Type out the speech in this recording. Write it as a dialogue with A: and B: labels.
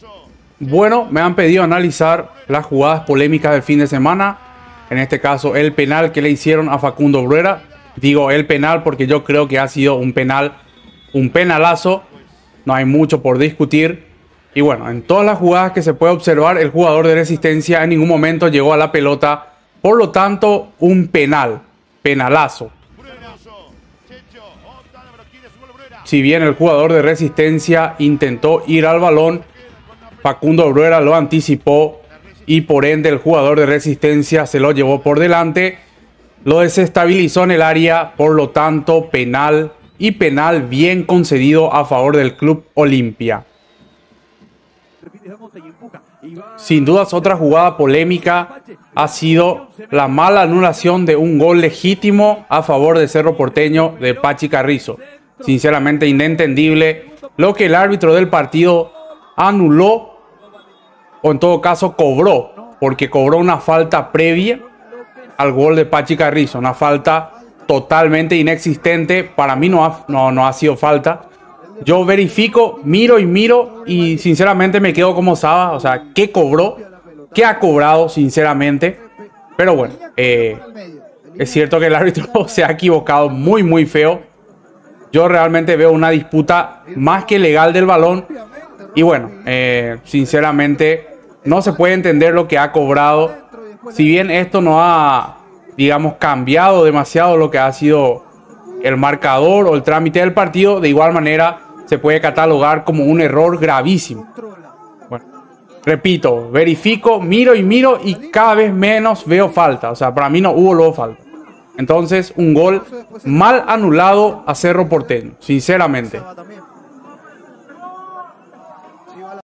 A: Bueno, me han pedido analizar las jugadas polémicas del fin de semana. En este caso, el penal que le hicieron a Facundo Bruera. Digo el penal porque yo creo que ha sido un penalazo. No hay mucho por discutir. Y bueno, en todas las jugadas que se puede observar, el jugador de Resistencia en ningún momento llegó a la pelota. Por lo tanto, un penalazo. Si bien el jugador de Resistencia intentó ir al balón, Facundo Bruera lo anticipó y por ende el jugador de Resistencia se lo llevó por delante. Lo desestabilizó en el área, por lo tanto penal y penal bien concedido a favor del Club Olimpia. Sin dudas, otra jugada polémica ha sido la mala anulación de un gol legítimo a favor de Cerro Porteño de Pachi Carrizo. Sinceramente inentendible lo que el árbitro del partido anuló, o en todo caso cobró, porque cobró una falta previa al gol de Pachi Carrizo, una falta totalmente inexistente. Para mí no ha sido falta. Yo verifico, miro y sinceramente me quedo como Saba. O sea, ¿qué cobró? ¿Qué ha cobrado sinceramente? Pero bueno, es cierto que el árbitro se ha equivocado muy feo. Yo realmente veo una disputa más que legal del balón. Y bueno, sinceramente no se puede entender lo que ha cobrado. Si bien esto no ha, digamos, cambiado demasiado lo que ha sido el marcador o el trámite del partido, de igual manera se puede catalogar como un error gravísimo. Bueno, repito, verifico, miro y cada vez menos veo falta. O sea, para mí no hubo luego falta. Entonces, un gol mal anulado a Cerro Porteño, sinceramente.